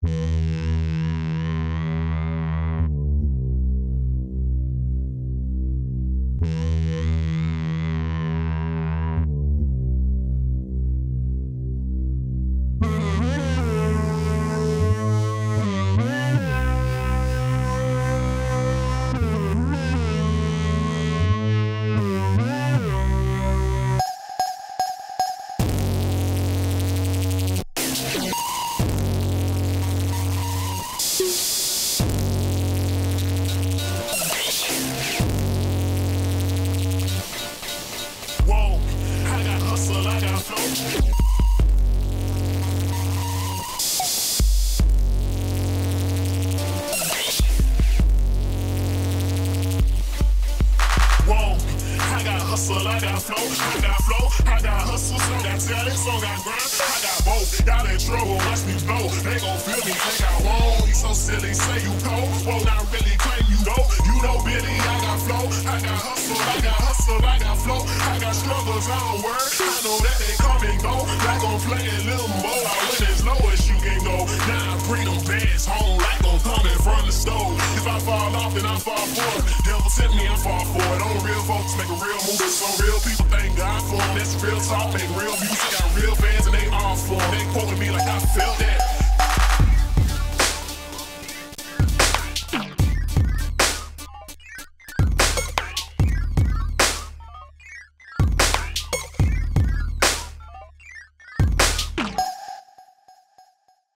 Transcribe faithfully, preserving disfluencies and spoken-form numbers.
hustle, I got flow, I got flow, I got hustle, so I got talent, so I got grind, I got both. Y'all in trouble, watch me blow. They gon' feel me, think I won't. You so silly, say you cold, won't not really claim you know. You know Billy, I got flow, I got hustle, I got hustle, I got flow, I got struggles, I don't worry. I know that they come and go, like on playing limbo. I went as low as you can go. Now I bring them bands home, like I'm coming from the stove. If I fall off, then I fall for it. Devil sent me, I fall for it. On real folks, make a real move. Some real people thank God for them. That's real talk, make real music.